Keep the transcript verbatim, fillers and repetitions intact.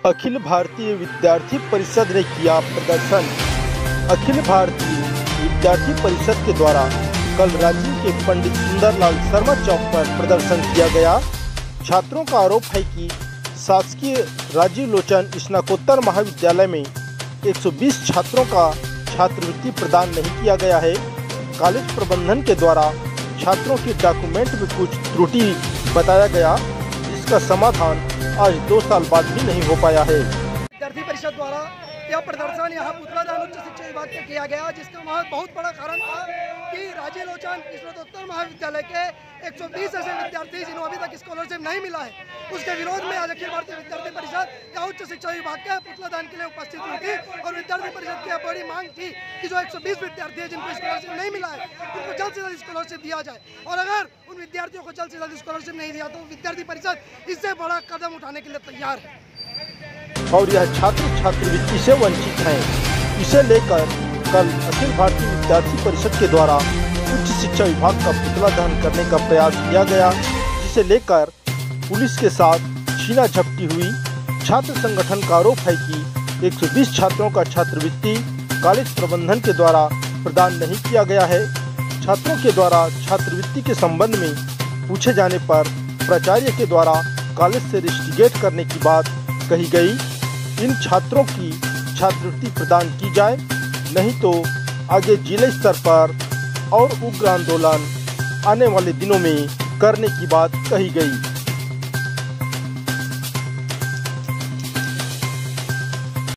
अखिल भारतीय विद्यार्थी परिषद ने किया प्रदर्शन। अखिल भारतीय विद्यार्थी परिषद के द्वारा कल रांची के पंडित सुंदरलाल शर्मा चौक पर प्रदर्शन किया गया। छात्रों का आरोप है कि शासकीय राजीव लोचन स्नातकोत्तर महाविद्यालय में एक सौ बीस छात्रों का छात्रवृत्ति प्रदान नहीं किया गया है। कॉलेज प्रबंधन के द्वारा छात्रों के डॉक्यूमेंट में कुछ त्रुटि बताया गया, जिसका समाधान आज दो साल बाद भी नहीं हो पाया है। विद्यार्थी परिषद द्वारा यह प्रदर्शन यहाँ पुतला दान उच्च शिक्षा विभाग में किया गया, जिसका बहुत बड़ा कारण था कि राजीव लोचन स्नातकोत्तर महाविद्यालय के एक सौ बीस ऐसे विद्यार्थी जिन्हें अभी तक स्कॉलरशिप नहीं मिला है, उसके विरोध में आज अखिल भारतीय विद्यार्थी परिषद या उच्च शिक्षा विभाग के पुतला दान के लिए उपस्थित हुई थी। और विद्यार्थी परिषद की बड़ी मांग थी कि जो एक सौ बीस विद्यार्थी है जिनको स्कॉलरशिप नहीं मिला है, उनको जल्द से जल्द स्कॉलरशिप दिया जाए। और अगर उन विद्यार्थियों को जल्द से जल्द स्कॉलरशिप नहीं दिया तो विद्यार्थी परिषद इससे बड़ा कदम उठाने के लिए तैयार है। और यह छात्र छात्रवृत्ति से वंचित हैं। इसे लेकर कल अखिल भारतीय विद्यार्थी परिषद के द्वारा उच्च शिक्षा विभाग का पुतला दहन करने का प्रयास किया गया, जिसे लेकर पुलिस के साथ छीना झपटी हुई। छात्र संगठन का आरोप है कि एक सौ बीस छात्रों का छात्रवृत्ति कॉलेज प्रबंधन के द्वारा प्रदान नहीं किया गया है। छात्रों के द्वारा छात्रवृत्ति के संबंध में पूछे जाने पर प्राचार्य के द्वारा कॉलेज से रिस्ट्रिगेट करने की बात कही गई। इन छात्रों की छात्रवृत्ति प्रदान की जाए, नहीं तो आगे जिले स्तर पर और उग्र आंदोलन आने वाले दिनों में करने की बात कही गई।